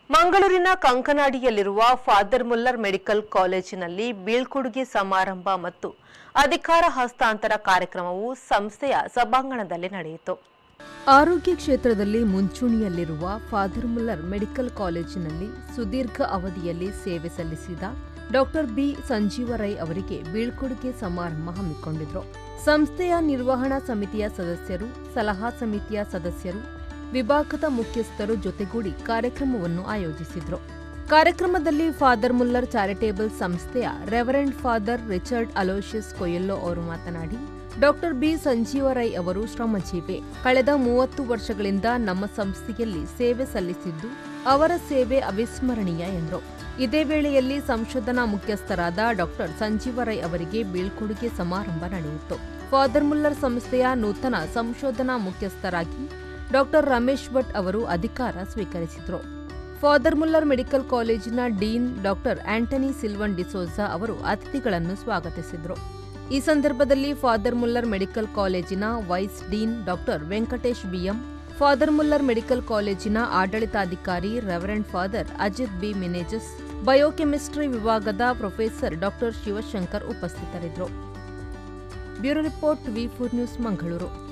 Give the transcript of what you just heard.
ಮಂಗಳೂರಿನ ಕಂಕನಾಡಿಯಲ್ಲಿರುವ father Muller medical ಕಾಲೇಜಿನಲ್ಲಿ ಬೀಳ್ಕೊಡುಗೆ ಸಮಾರಂಭ ಮತ್ತು ಅಧಿಕಾರ ಹಸ್ತಾಂತರ ಕಾರ್ಯಕ್ರಮವು ಸಂಸ್ಥೆಯ ಸಭಾಂಗಣದಲ್ಲಿ ನಡೆಯಿತು. ಆರೋಗ್ಯ ಕ್ಷೇತ್ರದಲ್ಲಿ ಮುಂಚೂಣಿಯಲ್ಲಿರುವ ಫಾದರ್ ಮುಲ್ಲರ್ ಮೆಡಿಕಲ್ ಕಾಲೇಜಿನಲ್ಲಿ ಸುದೀರ್ಘ ಅವಧಿಯಲ್ಲಿ ಸೇವೆ ಸಲ್ಲಿಸಿದ ಡಾಕ್ಟರ್ ಬಿ ಸಂಜೀವ ರೈ ಅವರಿಗೆ ಬೀಳ್ಕೊಡುಗೆ ಸಮಾರಂಭ ಹಮ್ಮಿಕೊಂಡಿದ್ರು. ಸಂಸ್ಥೆಯ ನಿರ್ವಹಣಾ ಸಮಿತಿಯ ಸದಸ್ಯರು, ಸಲಹಾ ಸಮಿತಿಯ ಸದಸ್ಯರು, ವಿಭಾಗದ ಮುಖ್ಯಸ್ಥರು ಜೊತೆಗೂಡಿ ಕಾರ್ಯಕ್ರಮವನ್ನು ಆಯೋಜಿಸಿದ್ರು. ಕಾರ್ಯಕ್ರಮದಲ್ಲಿ ಫಾದರ್ ಮುಲ್ಲರ್ ಚಾರಿಟೇಬಲ್ ಸಂಸ್ಥೆಯ reverend father Richard Aloysius Coelho ಅವರು ಮಾತನಾಡಿ, ಡಾಕ್ಟರ್ ಬಿ ಸಂಜೀವ ರೈ ಅವರು ಶ್ರಮಜೀವಿ. ಕಳೆದ 30 ವರ್ಷಗಳಿಂದ ನಮ್ಮ ಸಂಸ್ಥೆಯಲ್ಲಿ ಸೇವೆ ಸಲ್ಲಿಸಿದ್ದು ಅವರ ಸೇವೆ ಅವಿಸ್ಮರಣೀಯ ಎಂದರು. ಇದೇ ವೇಳೆಯಲ್ಲಿ ಸಂಶೋಧನಾ ಮುಖ್ಯಸ್ಥರಾದ ಡಾಕ್ಟರ್ ಸಂಜೀವ ರೈ ಅವರಿಗೆ ಬೀಳ್ಕೊಡುಗೆ ಸಮಾರಂಭ ನಡೆಯಿತು. ಫಾದರ್ ಮುಲ್ಲರ್ ಸಂಸ್ಥೆಯ ನೂತನ ಸಂಶೋಧನಾ ಮುಖ್ಯಸ್ಥರಾಗಿ ಡಾಕ್ಟರ್ ರಮೇಶ್ ಭಟ್ ಅವರು ಅಧಿಕಾರ ಸ್ವೀಕರಿಸಿದರು. ಫಾದರ್ ಮುಲ್ಲರ್ ಮೆಡಿಕಲ್ ಕಾಲೇಜಿನ dean doctor Antony Silvan D'Souza ಅವರು ಅತಿಥಿಗಳನ್ನು ಸ್ವಾಗತಿಸಿದರು. ಈ ಸಂದರ್ಭದಲ್ಲಿ ಫಾದರ್ ಮುಲ್ಲರ್ ಮೆಡಿಕಲ್ ಕಾಲೇಜಿನ vice dean doctor Venkatesh BM, father Muller medical ಕಾಲೇಜಿನ ಆಡಳಿತಾಧಿಕಾರಿ reverend father Ajit B Menezes, biochemistry ವಿಭಾಗದ ಪ್ರೊಫೆಸರ್ ಡಾಕ್ಟರ್ ಶಿವಶಂಕರ್ ಉಪಸ್ಥಿತರಿದ್ದರು. ಬ್ಯೂರೋ ರಿಪೋರ್ಟ್ ವಿ4 ನ್ಯೂಸ್ ಮಂಗಳೂರು.